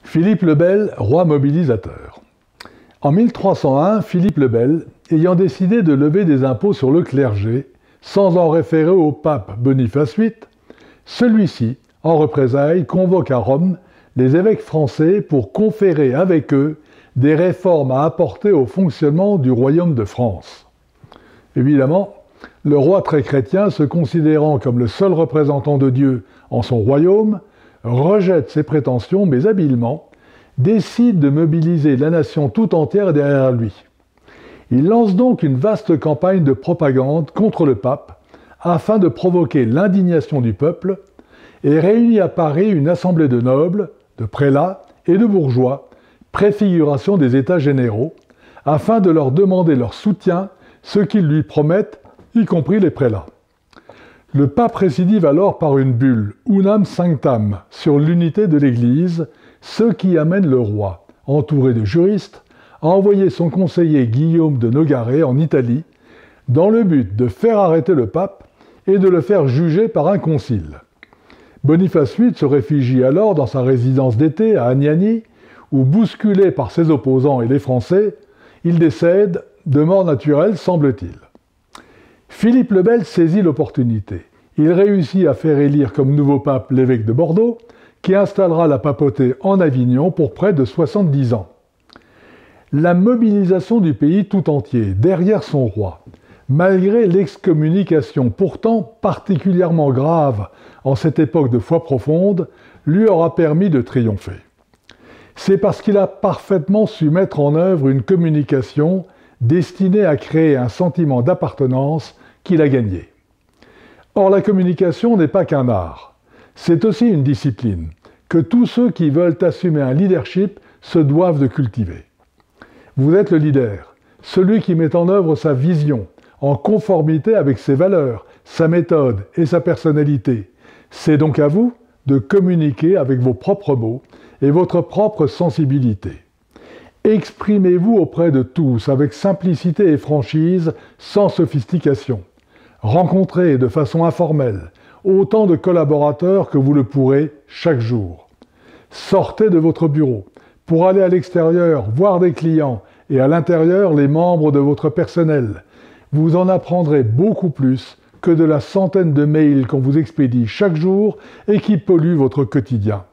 Philippe le Bel, roi mobilisateur. En 1301, Philippe le Bel, ayant décidé de lever des impôts sur le clergé, sans en référer au pape Boniface VIII, celui-ci, en représailles, convoque à Rome les évêques français pour conférer avec eux des réformes à apporter au fonctionnement du royaume de France. Évidemment, le roi très chrétien, se considérant comme le seul représentant de Dieu en son royaume, rejette ces prétentions, mais habilement, décide de mobiliser la nation tout entière derrière lui. Il lance donc une vaste campagne de propagande contre le pape, afin de provoquer l'indignation du peuple, et réunit à Paris une assemblée de nobles, de prélats et de bourgeois, préfiguration des États généraux, afin de leur demander leur soutien, ce qu'ils lui promettent, y compris les prélats. Le pape récidive alors par une bulle, Unam Sanctam, sur l'unité de l'Église, ce qui amène le roi, entouré de juristes, à envoyer son conseiller Guillaume de Nogaret en Italie, dans le but de faire arrêter le pape et de le faire juger par un concile. Boniface VIII se réfugie alors dans sa résidence d'été à Agnani, où, bousculé par ses opposants et les Français, il décède de mort naturelle, semble-t-il. Philippe le Bel saisit l'opportunité. Il réussit à faire élire comme nouveau pape l'évêque de Bordeaux, qui installera la papauté en Avignon pour près de 70 ans. La mobilisation du pays tout entier derrière son roi, malgré l'excommunication pourtant particulièrement grave en cette époque de foi profonde, lui aura permis de triompher. C'est parce qu'il a parfaitement su mettre en œuvre une communication destinée à créer un sentiment d'appartenance qu'il a gagné. Or, la communication n'est pas qu'un art, c'est aussi une discipline que tous ceux qui veulent assumer un leadership se doivent de cultiver. Vous êtes le leader, celui qui met en œuvre sa vision, en conformité avec ses valeurs, sa méthode et sa personnalité. C'est donc à vous de communiquer avec vos propres mots et votre propre sensibilité. Exprimez-vous auprès de tous avec simplicité et franchise, sans sophistication. Rencontrez de façon informelle autant de collaborateurs que vous le pourrez chaque jour. Sortez de votre bureau pour aller à l'extérieur voir des clients et à l'intérieur les membres de votre personnel. Vous en apprendrez beaucoup plus que de la centaine de mails qu'on vous expédie chaque jour et qui polluent votre quotidien.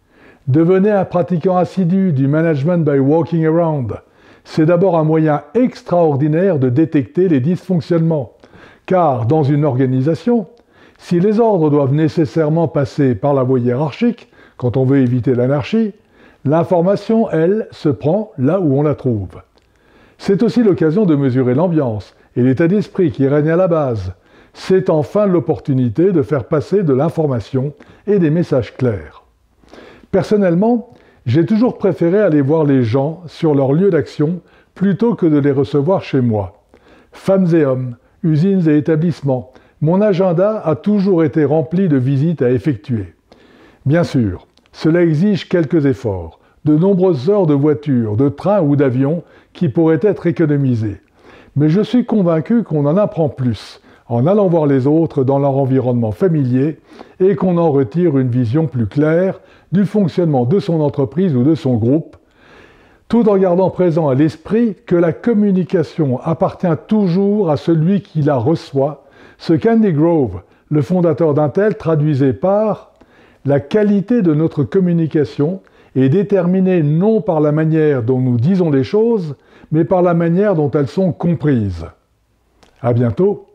Devenez un pratiquant assidu du management by walking around. C'est d'abord un moyen extraordinaire de détecter les dysfonctionnements. Car dans une organisation, si les ordres doivent nécessairement passer par la voie hiérarchique, quand on veut éviter l'anarchie, l'information, elle, se prend là où on la trouve. C'est aussi l'occasion de mesurer l'ambiance et l'état d'esprit qui règne à la base. C'est enfin l'opportunité de faire passer de l'information et des messages clairs. Personnellement, j'ai toujours préféré aller voir les gens sur leur lieu d'action plutôt que de les recevoir chez moi. Femmes et hommes, usines et établissements, mon agenda a toujours été rempli de visites à effectuer. Bien sûr, cela exige quelques efforts, de nombreuses heures de voiture, de train ou d'avion qui pourraient être économisées. Mais je suis convaincu qu'on en apprend plus en allant voir les autres dans leur environnement familier et qu'on en retire une vision plus claire du fonctionnement de son entreprise ou de son groupe, tout en gardant présent à l'esprit que la communication appartient toujours à celui qui la reçoit, ce qu'Andy Grove, le fondateur d'Intel, traduisait par « la qualité de notre communication est déterminée non par la manière dont nous disons les choses, mais par la manière dont elles sont comprises ». À bientôt.